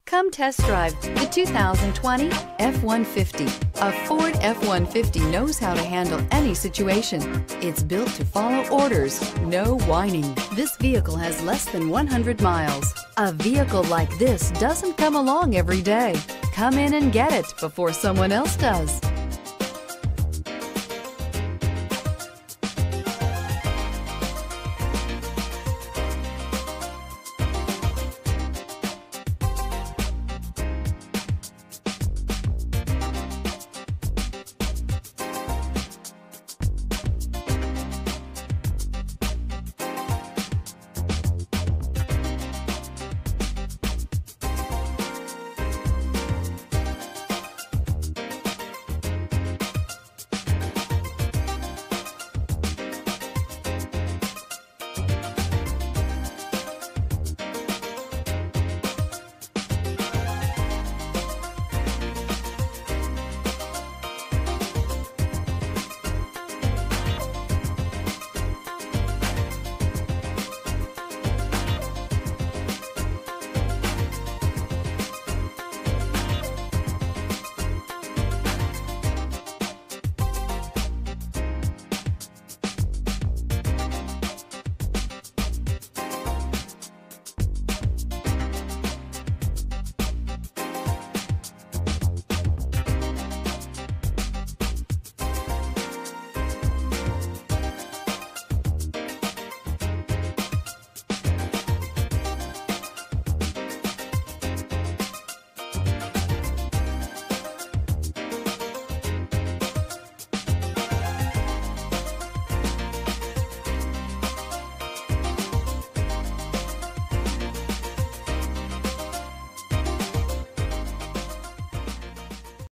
Come test drive the 2020 F-150. A Ford F-150 knows how to handle any situation. It's built to follow orders, no whining. This vehicle has less than 100 miles. A vehicle like this doesn't come along every day. Come in and get it before someone else does.